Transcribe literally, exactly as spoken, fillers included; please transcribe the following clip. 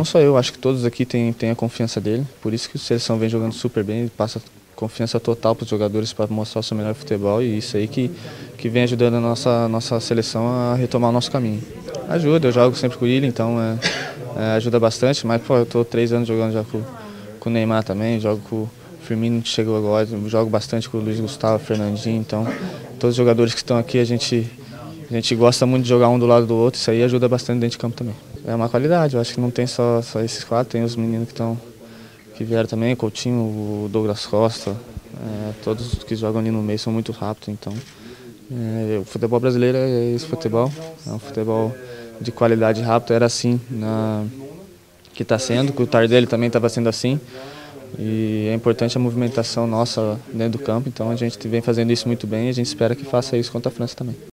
não só eu, acho que todos aqui têm, têm a confiança dele, por isso que a seleção vem jogando super bem, ele passa confiança total para os jogadores para mostrar o seu melhor futebol e isso aí que, que vem ajudando a nossa, nossa seleção a retomar o nosso caminho. Ajuda, eu jogo sempre com ele, então é, é, ajuda bastante, mas pô, eu estou três anos jogando já com, com o Neymar também, jogo com o Firmino que chegou agora, jogo bastante com o Luiz Gustavo, Fernandinho, então todos os jogadores que estão aqui a gente, a gente gosta muito de jogar um do lado do outro, isso aí ajuda bastante dentro de campo também. É uma qualidade, eu acho que não tem só, só esses quatro, tem os meninos que estão que vieram também, o Coutinho, o Douglas Costa, é, todos que jogam ali no meio são muito rápidos, então é, o futebol brasileiro é esse futebol, é um futebol de qualidade rápido, era assim na, que está sendo, que o Tardelli também estava sendo assim, e é importante a movimentação nossa dentro do campo, então a gente vem fazendo isso muito bem e a gente espera que faça isso contra a França também.